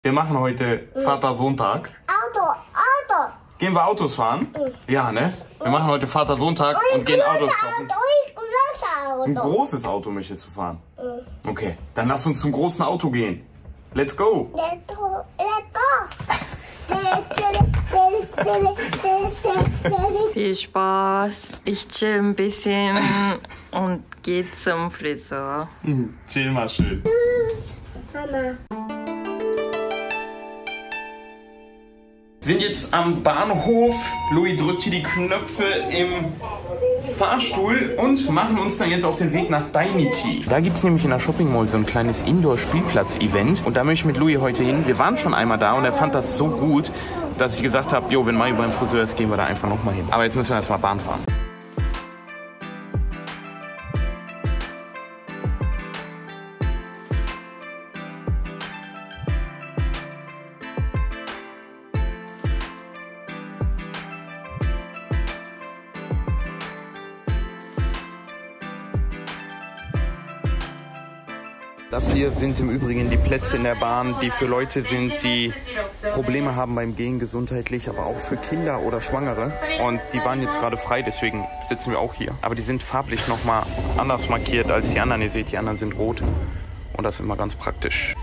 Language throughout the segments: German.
Wir machen heute Vater-Sonntag. Auto. Gehen wir Autos fahren? Ja, ne? Wir machen heute Vater-Sonntag und gehen Autos fahren. Ein großes Auto möchtest du fahren? Okay, dann lass uns zum großen Auto gehen. Let's go. Viel Spaß. Ich chill ein bisschen und gehe zum Friseur. Chill mal schön. Mama. Wir sind jetzt am Bahnhof. Louis drückt hier die Knöpfe im Fahrstuhl und machen uns dann jetzt auf den Weg nach Dainity. Da gibt es nämlich in der Shopping Mall so ein kleines Indoor-Spielplatz-Event. Und da möchte ich mit Louis heute hin. Wir waren schon einmal da und er fand das so gut, dass ich gesagt habe, jo, wenn Mario beim Friseur ist, gehen wir da einfach nochmal hin. Aber jetzt müssen wir erstmal Bahn fahren. Das hier sind im Übrigen die Plätze in der Bahn, die für Leute sind, die Probleme haben beim Gehen gesundheitlich, aber auch für Kinder oder Schwangere. Und die waren jetzt gerade frei, deswegen sitzen wir auch hier. Aber die sind farblich nochmal anders markiert als die anderen. Ihr seht, die anderen sind rot und das ist immer ganz praktisch.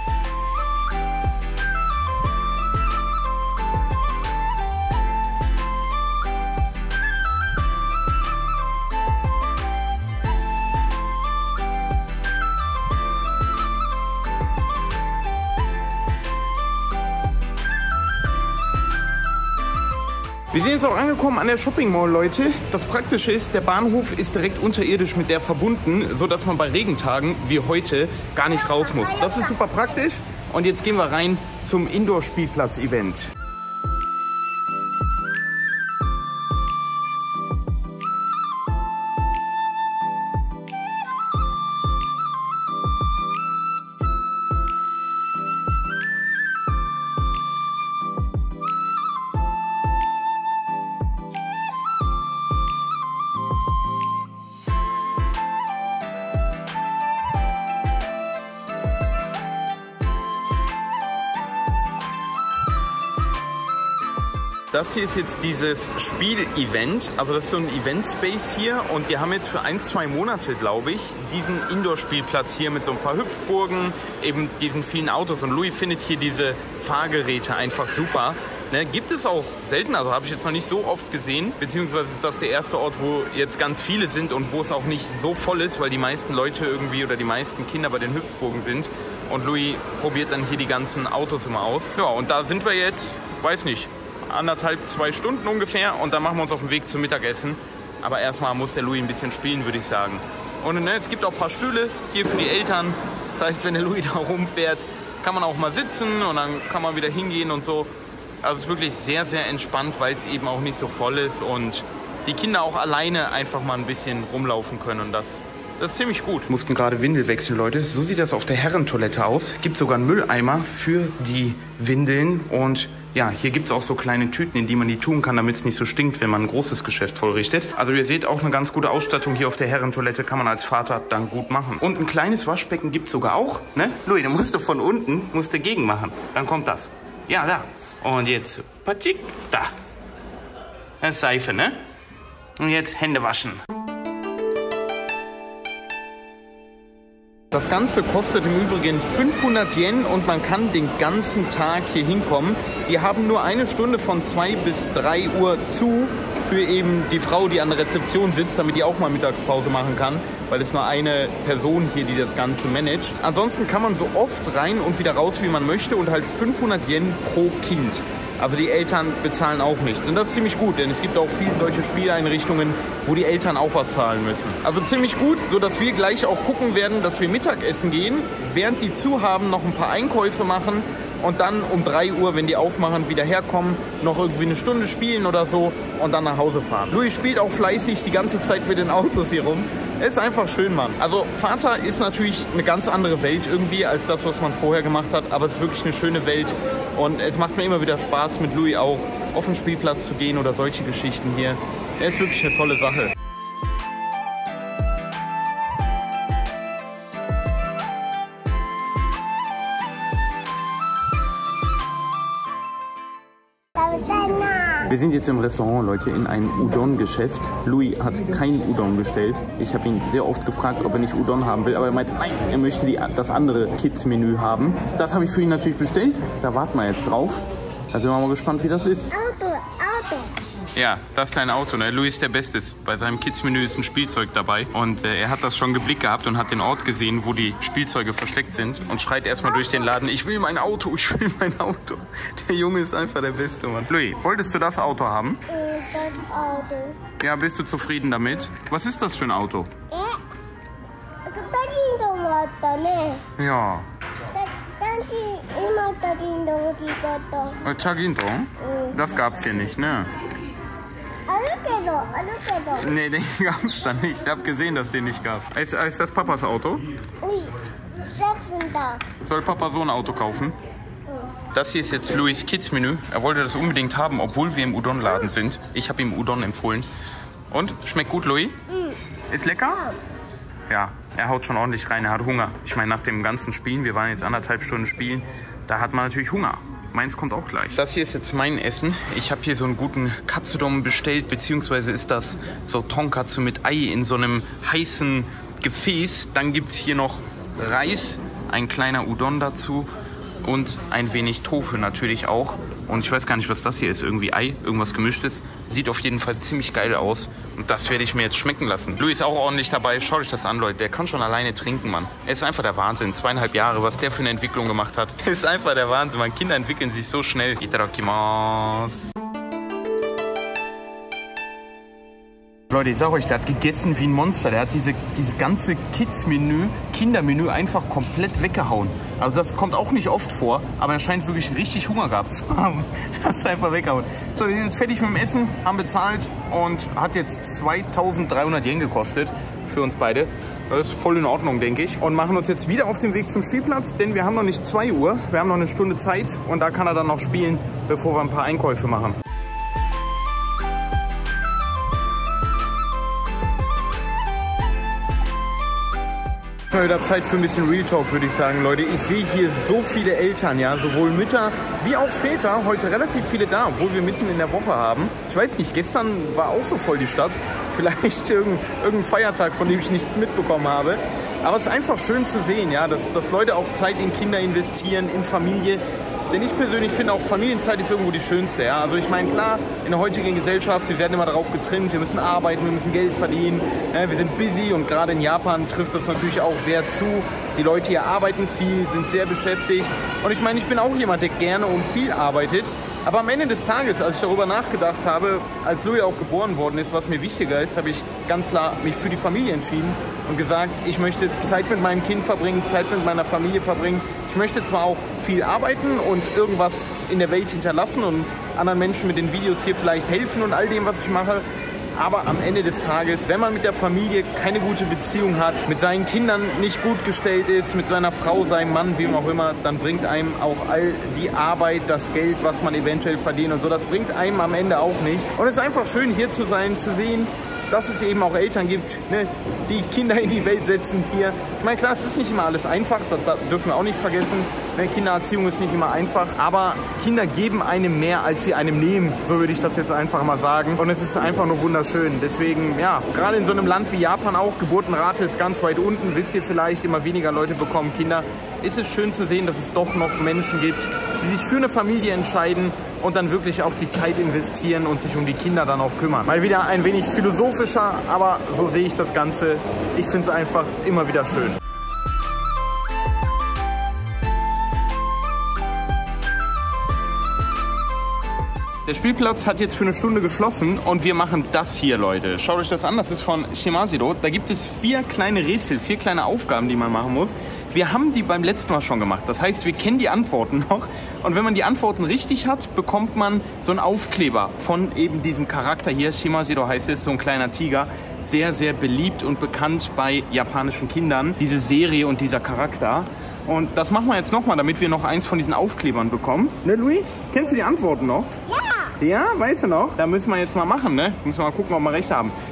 Wir sind jetzt auch angekommen an der Shopping Mall, Leute. Das Praktische ist, der Bahnhof ist direkt unterirdisch mit der verbunden, sodass man bei Regentagen wie heute gar nicht raus muss. Das ist super praktisch. Und jetzt gehen wir rein zum Indoor-Spielplatz-Event. Das hier ist jetzt dieses Spiel-Event, also das ist so ein Event-Space hier und die haben jetzt für 1-2 Monate, glaube ich, diesen Indoor-Spielplatz hier mit so ein paar Hüpfburgen, eben diesen vielen Autos und Louis findet hier diese Fahrgeräte einfach super. Ne, gibt es auch selten, also habe ich jetzt noch nicht so oft gesehen, beziehungsweise ist das der erste Ort, wo jetzt ganz viele sind und wo es auch nicht so voll ist, weil die meisten Leute irgendwie oder die meisten Kinder bei den Hüpfburgen sind und Louis probiert dann hier die ganzen Autos immer aus. Ja, und da sind wir jetzt, weiß nicht, 1,5-2 Stunden ungefähr und dann machen wir uns auf den Weg zum Mittagessen. Aber erstmal muss der Louis ein bisschen spielen, würde ich sagen. Und ne, es gibt auch ein paar Stühle hier für die Eltern. Das heißt, wenn der Louis da rumfährt, kann man auch mal sitzen und dann kann man wieder hingehen und so. Also es ist wirklich sehr, sehr entspannt, weil es eben auch nicht so voll ist und die Kinder auch alleine einfach mal ein bisschen rumlaufen können. Und das ist ziemlich gut. Mussten gerade Windel wechseln, Leute. So sieht das auf der Herrentoilette aus. Gibt sogar einen Mülleimer für die Windeln und ja, hier gibt es auch so kleine Tüten, in die man die tun kann, damit es nicht so stinkt, wenn man ein großes Geschäft vollrichtet. Also ihr seht auch eine ganz gute Ausstattung hier auf der Herrentoilette, kann man als Vater dann gut machen. Und ein kleines Waschbecken gibt es sogar auch, ne? Louis, da musst du von unten, musst du gegen machen. Dann kommt das. Ja, da. Und jetzt, patik, da. Das ist Seife, ne? Und jetzt Hände waschen. Das Ganze kostet im Übrigen 500 Yen und man kann den ganzen Tag hier hinkommen. Die haben nur eine Stunde von 2 bis 3 Uhr zu für eben die Frau, die an der Rezeption sitzt, damit die auch mal Mittagspause machen kann, weil es nur eine Person hier, die das Ganze managt. Ansonsten kann man so oft rein und wieder raus, wie man möchte und halt 500 Yen pro Kind. Also die Eltern bezahlen auch nichts. Und das ist ziemlich gut, denn es gibt auch viele solche Spieleinrichtungen, wo die Eltern auch was zahlen müssen. Also ziemlich gut, sodass wir gleich auch gucken werden, dass wir Mittagessen gehen, während die zu haben, noch ein paar Einkäufe machen und dann um 3 Uhr, wenn die aufmachen, wieder herkommen, noch irgendwie eine Stunde spielen oder so und dann nach Hause fahren. Louis spielt auch fleißig die ganze Zeit mit den Autos hier rum. Ist einfach schön, Mann. Also Vater ist natürlich eine ganz andere Welt irgendwie als das, was man vorher gemacht hat, aber es ist wirklich eine schöne Welt und es macht mir immer wieder Spaß, mit Louis auch auf den Spielplatz zu gehen oder solche Geschichten hier. Er ist wirklich eine tolle Sache. Wir sind jetzt im Restaurant, Leute, in einem Udon-Geschäft. Louis hat kein Udon bestellt. Ich habe ihn sehr oft gefragt, ob er nicht Udon haben will, aber er meinte, nein, er möchte das andere Kids-Menü haben. Das habe ich für ihn natürlich bestellt. Da warten wir jetzt drauf. Da sind wir mal gespannt, wie das ist. Auto. Ja, das kleine Auto, ne? Louis ist der Bestes. Bei seinem Kids-Menü ist ein Spielzeug dabei. Und er hat das schon geblickt gehabt und hat den Ort gesehen, wo die Spielzeuge versteckt sind. Und schreit erstmal durch den Laden, ich will mein Auto, ich will mein Auto. Der Junge ist einfach der Beste, Mann. Louis, wolltest du das Auto haben? Das Auto. Ja, bist du zufrieden damit? Was ist das für ein Auto? Ja. Chaginto? Das gab's hier nicht, ne? Nee, den gab's da nicht. Ich hab gesehen, dass den nicht gab. Ist das Papas Auto? Soll Papa so ein Auto kaufen? Das hier ist jetzt Louis Kids Menü. Er wollte das unbedingt haben, obwohl wir im Udon-Laden sind. Ich habe ihm Udon empfohlen. Und? Schmeckt gut, Louis? Ist lecker? Ja, er haut schon ordentlich rein. Er hat Hunger. Ich meine, nach dem ganzen Spielen, wir waren jetzt 1,5 Stunden spielen, da hat man natürlich Hunger. Meins kommt auch gleich. Das hier ist jetzt mein Essen. Ich habe hier so einen guten Katsudon bestellt, beziehungsweise ist das so Tonkatsu mit Ei in so einem heißen Gefäß. Dann gibt es hier noch Reis, ein kleiner Udon dazu und ein wenig Tofu natürlich auch. Und ich weiß gar nicht, was das hier ist. Irgendwie Ei, irgendwas Gemischtes. Sieht auf jeden Fall ziemlich geil aus. Und das werde ich mir jetzt schmecken lassen. Louis ist auch ordentlich dabei. Schaut euch das an, Leute. Der kann schon alleine trinken, Mann. Er ist einfach der Wahnsinn. 2,5 Jahre, was der für eine Entwicklung gemacht hat. Ist einfach der Wahnsinn, man. Kinder entwickeln sich so schnell. Itadakimasu. Leute, ich sag euch, der hat gegessen wie ein Monster. Der hat dieses ganze Kids-Menü, Kindermenü einfach komplett weggehauen. Also das kommt auch nicht oft vor, aber er scheint wirklich richtig Hunger gehabt zu haben. Er hat es einfach weggehauen. So, wir sind jetzt fertig mit dem Essen, haben bezahlt und hat jetzt 2300 Yen gekostet für uns beide. Das ist voll in Ordnung, denke ich. Und machen uns jetzt wieder auf den Weg zum Spielplatz, denn wir haben noch nicht 2 Uhr. Wir haben noch eine Stunde Zeit und da kann er dann noch spielen, bevor wir ein paar Einkäufe machen. Mal wieder Zeit für ein bisschen Real Talk, würde ich sagen, Leute. Ich sehe hier so viele Eltern, ja, sowohl Mütter wie auch Väter, heute relativ viele da, obwohl wir mitten in der Woche haben. Ich weiß nicht, gestern war auch so voll die Stadt. Vielleicht irgendein Feiertag, von dem ich nichts mitbekommen habe. Aber es ist einfach schön zu sehen, ja, dass Leute auch Zeit in Kinder investieren, in Familie. Denn ich persönlich finde auch, Familienzeit ist irgendwo die schönste. Ja? Also ich meine, klar, in der heutigen Gesellschaft, wir werden immer darauf getrimmt, wir müssen arbeiten, wir müssen Geld verdienen, wir sind busy und gerade in Japan trifft das natürlich auch sehr zu. Die Leute hier arbeiten viel, sind sehr beschäftigt. Und ich meine, ich bin auch jemand, der gerne und viel arbeitet. Aber am Ende des Tages, als ich darüber nachgedacht habe, als Louis auch geboren worden ist, was mir wichtiger ist, habe ich ganz klar mich für die Familie entschieden und gesagt, ich möchte Zeit mit meinem Kind verbringen, Zeit mit meiner Familie verbringen. Ich möchte zwar auch viel arbeiten und irgendwas in der Welt hinterlassen und anderen Menschen mit den Videos hier vielleicht helfen und all dem, was ich mache. Aber am Ende des Tages, wenn man mit der Familie keine gute Beziehung hat, mit seinen Kindern nicht gut gestellt ist, mit seiner Frau, seinem Mann, wem auch immer, dann bringt einem auch all die Arbeit, das Geld, was man eventuell verdient und so, das bringt einem am Ende auch nichts. Und es ist einfach schön, hier zu sein, zu sehen, dass es eben auch Eltern gibt, ne, die Kinder in die Welt setzen hier. Ich meine, klar, es ist nicht immer alles einfach, das dürfen wir auch nicht vergessen. Ne, Kindererziehung ist nicht immer einfach, aber Kinder geben einem mehr, als sie einem nehmen. So würde ich das jetzt einfach mal sagen. Und es ist einfach nur wunderschön. Deswegen, ja, gerade in so einem Land wie Japan auch, Geburtenrate ist ganz weit unten, wisst ihr vielleicht, immer weniger Leute bekommen Kinder. Ist es schön zu sehen, dass es doch noch Menschen gibt, die sich für eine Familie entscheiden und dann wirklich auch die Zeit investieren und sich um die Kinder dann auch kümmern. Mal wieder ein wenig philosophischer, aber so sehe ich das Ganze. Ich finde es einfach immer wieder schön. Der Spielplatz hat jetzt für eine Stunde geschlossen und wir machen das hier, Leute. Schaut euch das an, das ist von Shimashiro. Da gibt es 4 kleine Rätsel, 4 kleine Aufgaben, die man machen muss. Wir haben die beim letzten Mal schon gemacht. Das heißt, wir kennen die Antworten noch. Und wenn man die Antworten richtig hat, bekommt man so einen Aufkleber von eben diesem Charakter hier. Shimashiro heißt es, so ein kleiner Tiger. Sehr, sehr beliebt und bekannt bei japanischen Kindern, diese Serie und dieser Charakter. Und das machen wir jetzt nochmal, damit wir noch eins von diesen Aufklebern bekommen. Ne, Louis? Kennst du die Antworten noch? Ja. Ja, weißt du noch? Da müssen wir jetzt mal machen, ne? Müssen wir mal gucken, ob wir recht haben.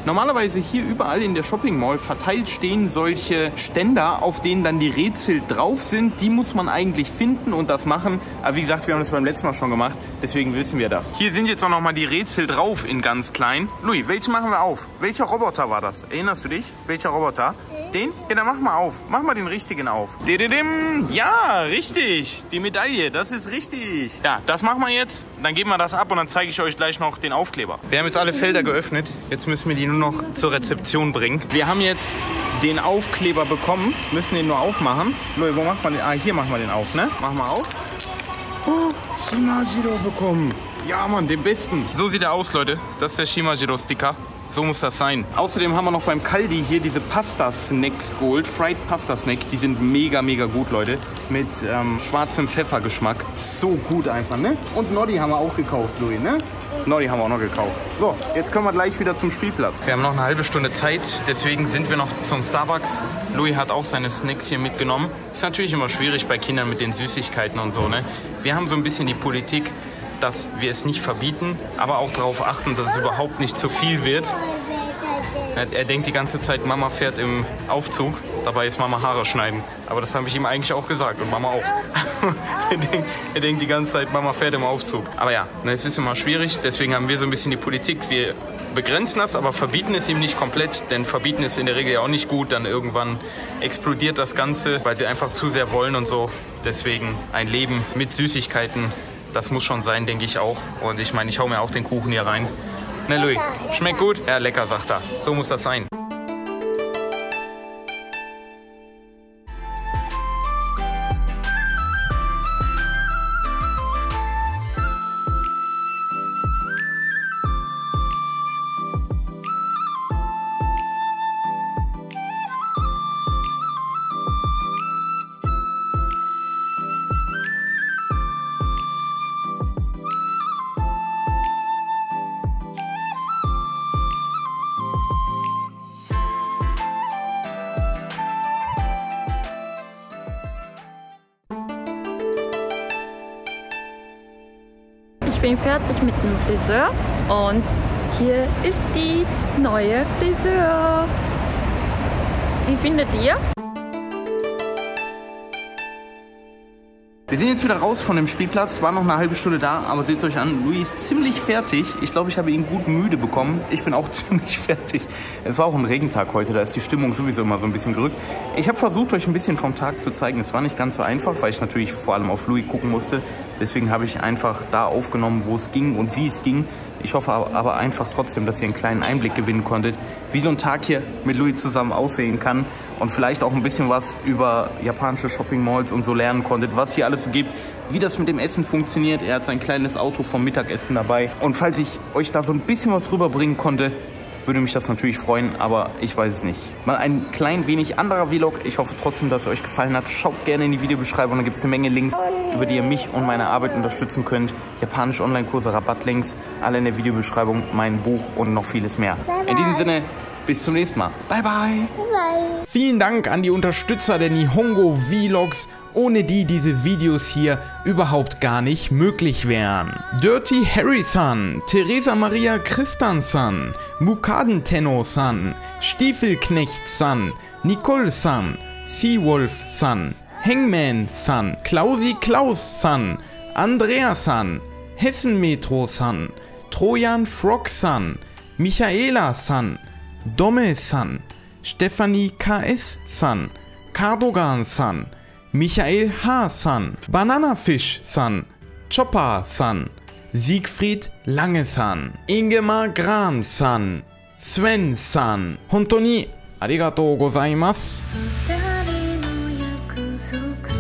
Normalerweise hier überall in der Shopping Mall verteilt stehen solche Ständer, auf denen dann die Rätsel drauf sind. Die muss man eigentlich finden und das machen. Aber wie gesagt, wir haben das beim letzten Mal schon gemacht, deswegen wissen wir das. Hier sind jetzt auch nochmal die Rätsel drauf in ganz klein. Louis, welchen machen wir auf? Welcher Roboter war das? Erinnerst du dich? Welcher Roboter? Den? Ja, dann mach mal auf. Mach mal den richtigen auf. Ja, richtig. Die Medaille, das ist richtig. Ja, das machen wir jetzt. Dann geben wir das ab und dann zeige ich euch gleich noch den Aufkleber. Wir haben jetzt alle Felder geöffnet. Jetzt müssen wir die nur noch zur Rezeption bringen. Wir haben jetzt den Aufkleber bekommen. Müssen den nur aufmachen. Louis, wo macht man den? Ah, hier machen wir den auf, ne? Mach mal auf. Oh, Shimajiro bekommen. Ja, Mann, den besten. So sieht er aus, Leute. Das ist der Shimajiro-Sticker. So muss das sein. Außerdem haben wir noch beim Kaldi hier diese Pasta-Snacks geholt. Fried Pasta-Snack. Die sind mega, mega gut, Leute. Mit schwarzem Pfeffergeschmack. So gut einfach, ne? Und Noddy haben wir auch gekauft, Louis, ne? Noddy haben wir auch noch gekauft. So, jetzt kommen wir gleich wieder zum Spielplatz. Wir haben noch eine halbe Stunde Zeit, deswegen sind wir noch zum Starbucks. Louis hat auch seine Snacks hier mitgenommen. Ist natürlich immer schwierig bei Kindern mit den Süßigkeiten und so, ne? Wir haben so ein bisschen die Politik, dass wir es nicht verbieten, aber auch darauf achten, dass es überhaupt nicht zu viel wird. Er denkt die ganze Zeit, Mama fährt im Aufzug, dabei ist Mama Haare schneiden. Aber das habe ich ihm eigentlich auch gesagt und Mama auch. er denkt die ganze Zeit, Mama fährt im Aufzug. Aber ja, es ist immer schwierig, deswegen haben wir so ein bisschen die Politik. Wir begrenzen das, aber verbieten es ihm nicht komplett, denn verbieten ist in der Regel ja auch nicht gut. Dann irgendwann explodiert das Ganze, weil sie einfach zu sehr wollen und so. Deswegen ein Leben mit Süßigkeiten. Das muss schon sein, denke ich auch. Und ich meine, ich hau mir auch den Kuchen hier rein. Ne, Louis? Schmeckt gut? Ja, lecker, sagt er. So muss das sein. Ich bin fertig mit dem Friseur und hier ist die neue Friseur. Wie findet ihr? Wir sind jetzt wieder raus von dem Spielplatz, waren noch eine halbe Stunde da, aber seht es euch an, Louis ist ziemlich fertig. Ich glaube, ich habe ihn gut müde bekommen. Ich bin auch ziemlich fertig. Es war auch ein Regentag heute, da ist die Stimmung sowieso immer so ein bisschen gerückt. Ich habe versucht, euch ein bisschen vom Tag zu zeigen. Es war nicht ganz so einfach, weil ich natürlich vor allem auf Louis gucken musste. Deswegen habe ich einfach da aufgenommen, wo es ging und wie es ging. Ich hoffe aber einfach trotzdem, dass ihr einen kleinen Einblick gewinnen konntet, wie so ein Tag hier mit Louis zusammen aussehen kann. Und vielleicht auch ein bisschen was über japanische Shopping Malls und so lernen konntet, was hier alles so gibt, wie das mit dem Essen funktioniert. Er hat sein kleines Auto vom Mittagessen dabei. Und falls ich euch da so ein bisschen was rüberbringen konnte, würde mich das natürlich freuen, aber ich weiß es nicht. Mal ein klein wenig anderer Vlog. Ich hoffe trotzdem, dass es euch gefallen hat. Schaut gerne in die Videobeschreibung, da gibt es eine Menge Links, über die ihr mich und meine Arbeit unterstützen könnt. Japanische Online-Kurse, Rabattlinks, alle in der Videobeschreibung, mein Buch und noch vieles mehr. In diesem Sinne, bis zum nächsten Mal. Bye, bye. Bye. Vielen Dank an die Unterstützer der Nihongo Vlogs, ohne die diese Videos hier überhaupt gar nicht möglich wären. Dirty Harry-san, Teresa Maria Christan-san, Mukaden-Tenno-san, Stiefelknecht-san, Nicole-san, Seawolf-san, Hangman-san, Klausi Klaus-san, Andrea-san, Hessen-Metro-san, Trojan Frog-san, Michaela-san, Domme-san, Stephanie KS-san, Cardogan-san, Michael H-san, Bananafisch-san, Chopper-san, Siegfried Lange-san, Ingemar Gran-san, Sven-san, Hontoni arigatou gozaimasu. 二人の約束